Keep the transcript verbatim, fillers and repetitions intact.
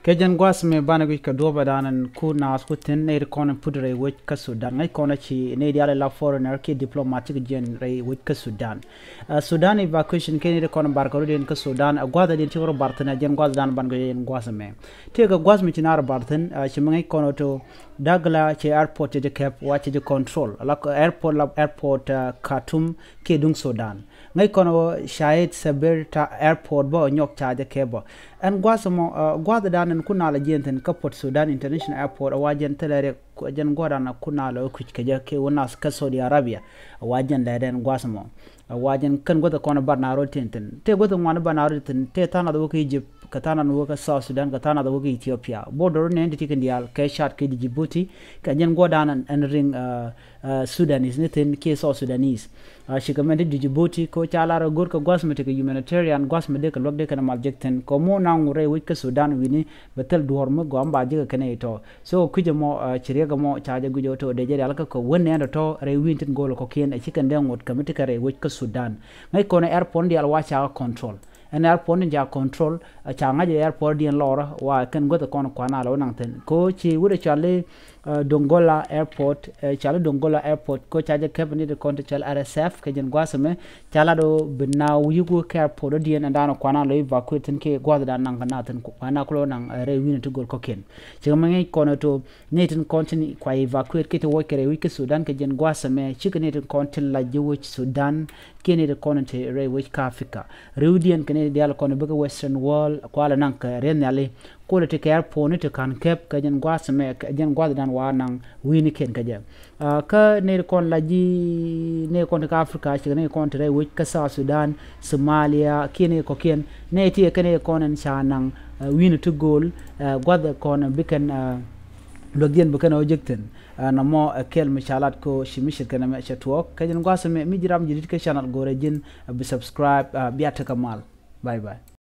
Kejan gwas me bana gwi kadua badanan ku na askutin ne recon pudre wit ka Sudan ngai kona chi ne diale la foreigner ke diplomatic gen re wit ka Sudan uh, Sudan evacuation ke ne recon barkaru den ka Sudan agwada den tiro bartana gen gwas dan ban gen gwas me te ga gwas me tinar bartan uh, chi ngai kono to dagla che airport de cap watch de control la airport la airport uh, Khartoum ke dung Sudan ngai kono shayed saber ta airport bo nyok cha de kebo an gwas mo uh, gwada dan kuna la jenten kapot Sudan International Airport wajen telere jen goda na kuna la ku ke ke wona ka Saudi Arabia wajen da den gwasmo wajen kan goda kona barnaro tenten te goda ngwana barnaro tenten te tana da wuki Egypt ka tana no wuka South Sudan ka tana da wuki Ethiopia border ne ndi tikin dial ke shat ke Djibouti ka jen goda nan en ring uh, uh, Sudanese ne ten ke South Sudanese uh, shikamende Djibouti ko chala ra gor ka gwasmo te humanitarian gwasmo de ka lobde kana maljekten ko mo na ngure wika Sudan wini betel duhormo go amba jiga kene to so kuje mo uh, chirega mo chaja gujo to de jere alaka ko wonne ando to re wintin golo ko kien e chicken den wot kamiti kare wika Sudan ngai kono airport di alwacha control en airport ni ja control uh, cha ngaje airport di lora wa kan goto kono kwana lo nangten ko chi wude chale uh, Dongola airport uh, chale Dongola airport ko chaja cabinet de konto chal R S F ke jen gwasame chala do bina yugo ke airport di en andano kwana lo evacuate ke gwada dan nang naten kwana ko nang uh, re win to gol ko ken chiga mangi kono to neten continue kwa evacuate ke to wokere wiki Sudan ke jen gwasame chiga neten continue la jiwo Sudan kene de kono te re wiki Africa reudian kene dial kono bega western wall kwala nang ka renale ko le te ke airport te kan kep ka jen gwasame ka jen gwada dan wa nang wini ken ka jem uh, ka ne kon la ji ne kon ka Africa chiga ne kon te re wiki ka South Sudan Somalia kene ko ken ne ti kene konen cha nang uh, wini to goal uh, gwada kono biken uh, logien bukan ojekten uh, namo uh, kel mishalat ko shimishir kana me chatwok kajen gwasame mi jiram jidit ka channel gore jin uh, bi subscribe uh, biata kamal bye bye.